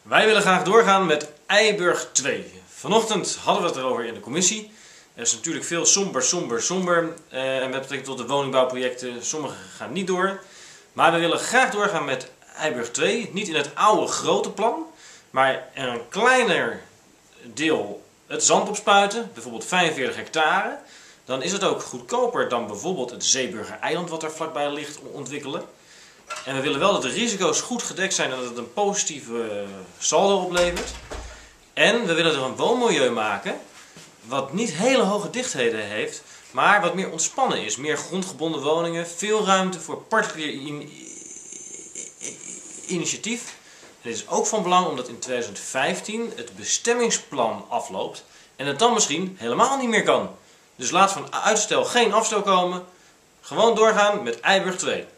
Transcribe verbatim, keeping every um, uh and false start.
Wij willen graag doorgaan met Eiburg twee. Vanochtend hadden we het erover in de commissie. Er is natuurlijk veel somber, somber, somber. Uh, en met betrekking tot de woningbouwprojecten, sommige gaan niet door. Maar we willen graag doorgaan met Eiburg twee. Niet in het oude grote plan, maar er een kleiner deel het zand opspuiten. Bijvoorbeeld vijfenveertig hectare. Dan is het ook goedkoper dan bijvoorbeeld het Zeeburger eiland wat er vlakbij ligt ontwikkelen. En we willen wel dat de risico's goed gedekt zijn en dat het een positieve saldo oplevert. En we willen er een woonmilieu maken wat niet hele hoge dichtheden heeft, maar wat meer ontspannen is. Meer grondgebonden woningen, veel ruimte voor particulier in initiatief. En dit is ook van belang omdat in tweeduizend vijftien het bestemmingsplan afloopt en het dan misschien helemaal niet meer kan. Dus laat van uitstel geen afstel komen. Gewoon doorgaan met Eiburg twee.